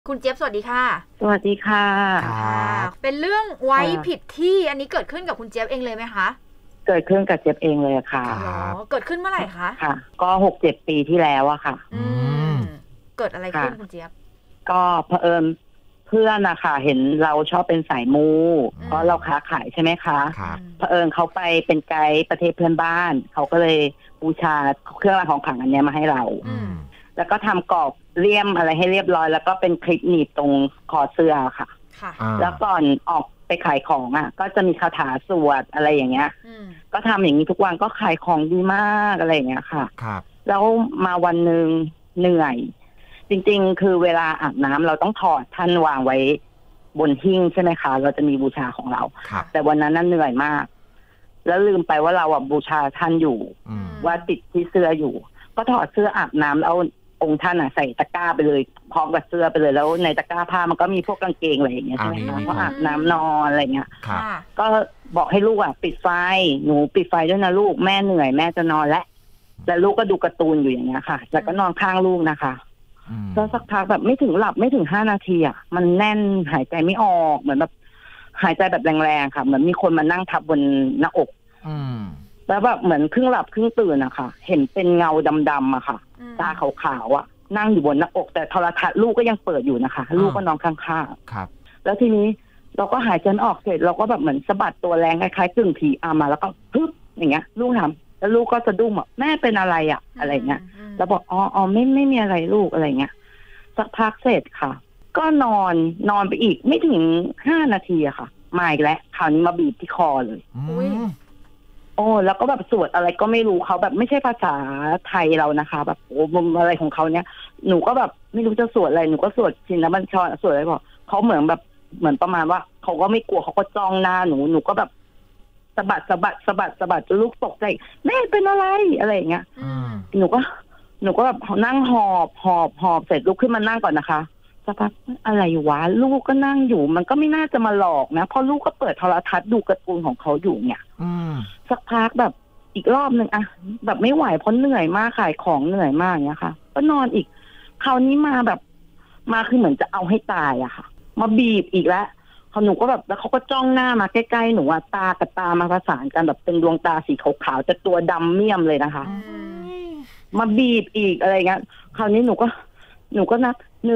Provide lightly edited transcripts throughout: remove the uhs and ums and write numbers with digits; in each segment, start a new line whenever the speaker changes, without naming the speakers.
คุณเจี๊ยบสวัสดีค่ะ
สวัสดีค่ะ
เป็นเรื่องไว้ผิดที่อันนี้เกิดขึ้นกับคุณเจี๊ยบเองเลยไหมคะ
เกิดขึ้นกับเจี๊ยบเองเลยค่ะ
เกิดขึ้นเมื่อไหร่คะ
ค่ะก็6-7 ปีที่แล้วอะค่ะ
เกิดอะไรขึ้นคุณเจี๊ยบ
ก็เผอิญเพื่อนนะคะเห็นเราชอบเป็นสายมูเพราะเราค้าขายใช่ไหมคะเผอิญเขาไปเป็นไกด์ประเทศเพื่อนบ้านเขาก็เลยบูชาเครื่องรางของขลังอันนี้มาให้เราแล้วก็ทำกรอบเลี่ยมอะไรให้เรียบร้อยแล้วก็เป็นคลิปหนีบตรงคอเสื้อค่ะแล้วก่อนออกไปขายของอ่ะก็จะมีคาถาสวดอะไรอย่างเงี้ยก็ทำอย่างนี้ทุกวันก็ขายของดีมากอะไรอย่างเงี้ยค่ะแล้วมาวันหนึ่งเหนื่อยจริงๆคือเวลาอาบน้ำเราต้องถอดท่านวางไว้บนหิ้งใช่ไหมคะเราจะมีบูชาของเราแต่วันนั้นน่ะเหนื่อยมากแล้วลืมไปว่าเราบูชาท่านอยู่ว่าติดที่เสื้ออยู่ก็ถอดเสื้ออาบน้ำแล้วองค์ท่านใส่ตะกร้าไปเลยพร้อมกับเสื้อไปเลยแล้วในตะกร้าผ้ามันก็มีพวกกางเกงอะไรอย่างเงี้ยใช่ไหมคะเพราะอาบน้ำนอนอะไรเงี้ยก็บอกให้ลูกปิดไฟหนูปิดไฟด้วยนะลูกแม่เหนื่อยแม่จะนอนแล้วลูกก็ดูการ์ตูนอยู่อย่างเงี้ยค่ะแล้วก็นอนข้างลูกนะคะแล้วสักพักแบบไม่ถึงหลับไม่ถึง5 นาทีมันแน่นหายใจไม่ออกเหมือนแบบหายใจแบบแรงๆค่ะเหมือนมีคนมานั่งทับบนหน้าอกแล้วแบบเหมือนครึ่งหลับครึ่งตื่นค่ะเห็นเป็นเงาดำๆอะค่ะตาขาวๆนั่งอยู่บนหน้าอกแต่โทรทัศน์ลูกก็ยังเปิดอยู่นะคะลูกก็นอนข้างๆแล้วทีนี้เราก็หายใจออกเสร็จเราก็แบบเหมือนสะบัดตัวแรงคล้ายๆกึ่งผีมาแล้วก็ปึ๊บอย่างเงี้ยลูกถามแล้วลูกก็สะดุ้งแม่เป็นอะไรอะไรเงี้ยแล้วบอกอ๋อไม่มีอะไรลูกอะไรเงี้ยสักพักเสร็จค่ะก็นอนไปอีกไม่ถึง5 นาทีอะค่ะมาอีกแล้วคราวนี้มาบีบที่คอเลยแล้วก็แบบสวดอะไรก็ไม่รู้เขาแบบไม่ใช่ภาษาไทยเรานะคะแบบอะไรของเขาเนี่ยหนูก็แบบไม่รู้จะสวดอะไรหนูก็สวดชินบัญชรสวดอะไรบอกเขาเหมือนประมาณว่าเขาก็ไม่กลัวเขาก็จ้องหน้าหนูก็แบบสะบัดจนลูกตกใจแม่เป็นอะไรอะไรอย่างเงี้ยหนูก็แบบนั่งหอบเสร็จลุกขึ้นมานั่งก่อนนะคะสักพักอะไรวะลูกก็นั่งอยู่มันก็ไม่น่าจะมาหลอกนะเพราะลูกก็เปิดโทรทัศน์ดูการ์ตูนของเขาอยู่เนี่ยสักพักแบบอีกรอบนึงแบบไม่ไหวเพราะเหนื่อยมากขายของเหนื่อยมากเนี่ยค่ะก็นอนอีกคราวนี้มาแบบมาคือเหมือนจะเอาให้ตายอะค่ะมาบีบอีกแล้วหนูก็แบบแล้วเขาก็จ้องหน้ามาใกล้ๆหนูตากับตามาผสานกันแบบเป็นดวงตาสีขาวๆแต่ตัวดำเมี่ยมเลยนะคะมาบีบอีกอะไรเงี้ยคราวนี้หนูก็นับ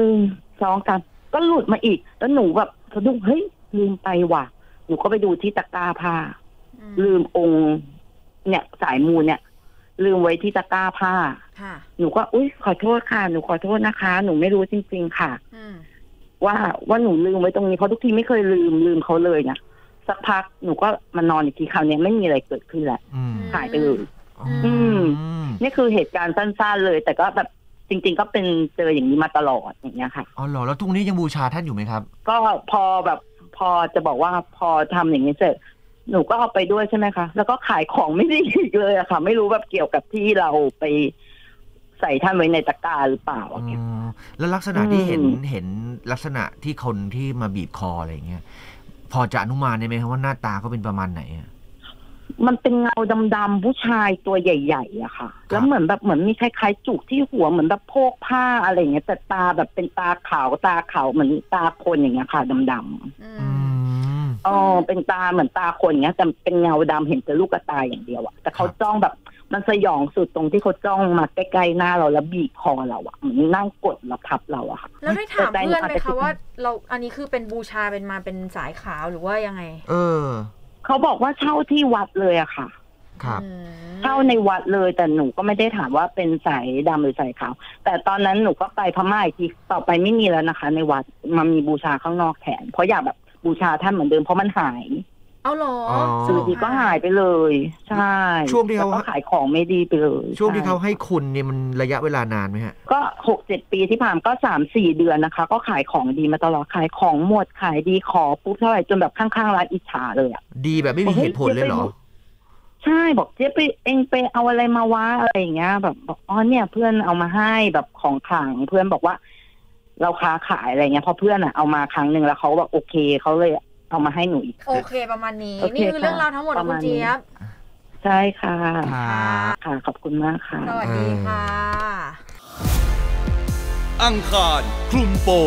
1 2 3ก็หลุดมาอีกแล้วหนูแบบสะดุ้งเฮ้ยลืมไปว่ะหนูก็ไปดูที่ตะกร้าผ้าลืมองค์เนี่ยสายมูเนี่ยลืมไว้ที่ตะกร้าผ้าหนูก็อุ๊ยขอโทษค่ะหนูขอโทษนะคะหนูไม่รู้จริงๆค่ะว่าหนูลืมไว้ตรงนี้เพราะทุกทีไม่เคยลืมเขาเลยนะสักพักหนูก็มานอนอีกทีคราวนี้ไม่มีอะไรเกิดขึ้นแล้วหายไปเลยนี่คือเหตุการณ์สั้นๆเลยแต่ก็แบบจริงๆก็เป็นเจออย่างนี้มาตลอดอย่างเงี้ยค่ะ
อ๋อเหรอแล้วทุกนี้ยังบูชาท่านอยู่ไหมครับ
ก็พอจะบอกว่าพอทำอย่างนี้เสร็จหนูก็เอาไปด้วยใช่ไหมคะแล้วก็ขายของไม่ได้อีกเลยอะค่ะไม่รู้แบบเกี่ยวกับที่เราไปใส่ท่านไว้ในตะกร้าหรือเปล่า
แล้วลักษณะที่เห็นลักษณะที่คนที่มาบีบคออะไรอย่างเงี้ยพอจะอนุมานได้ไหมครับว่าหน้าตาเขาเป็นประมาณไหน
มันเป็นเงาดำๆผู้ชายตัวใหญ่ๆอะค่ะแล้วเหมือนมีคล้ายๆจุกที่หัวเหมือนแบบโพกผ้าอะไรอย่างเงี้ยแต่ตาแบบเป็นตาขาวเหมือนตาคนอย่างเงี้ยค่ะดำๆเป็นตาเหมือนตาคนอย่างเงี้ยแต่เป็นเงาดำเห็นแต่ลูกตาอย่างเดียวอะแต่เขาจ้องแบบมันสยองสุดตรงที่เขาจ้องมาใกล้ๆหน้าเราแล้วบีบคอเราอะเหมือนนั่งกดเราทับเราอะค่ะ
แล้วได้ถามเพื่อนไหมคะว่าเราอันนี้คือเป็นบูชาเป็นมาเป็นสายขาวหรือว่ายังไง
เขาบอกว่าเช่าที่วัดเลยอะค่ะ
ครับ
เช่าในวัดเลยแต่หนูก็ไม่ได้ถามว่าเป็นสายดำหรือสายขาวแต่ตอนนั้นหนูก็ไปพม่าอีกทีต่อไปไม่มีแล้วนะคะในวัดมามีบูชาข้างนอกแทนเพราะอยากแบบบูชาท่านเหมือนเดิมเพราะมันหาย
เอาหรอ
สื่อดีก็หายไปเลยใช่
ช่วงที่เขา
ขายของไม่ดีไปเลย
ช่วงที่เขาให้คุณเนี่ยมันระยะเวลานานไหมฮะ
ก็6-7 ปีที่ผ่านก็3-4 เดือนนะคะก็ขายของดีมาตลอดขายของหมดขายดีขอปุ๊บเท่าไหร่จนแบบข้างๆร้านอิจฉาเลย
ดีแบบไม่มีเหตุผลเลยเหรอ
ใช่บอกเจ๊ไปเอาอะไรมาวะอะไรอย่างเงี้ยแบบบอกอ๋อเนี่ยเพื่อนเอามาให้แบบของขลังเพื่อนบอกว่าเราค้าขายอะไรเงี้ยพอเพื่อนเอามาครั้งนึงแล้วเขาแบบโอเคเขาเลยเอามาให้หนูอีก
โอเคประมาณนี้นี่คือเรื่องราวทั้งหมดของคุณเจี๊ยบ
ใช่ค่ะค่ะขอบคุณมากค่ะ
สวัสดีค่ะ
อังคารคลุมโปง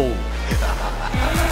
Bye.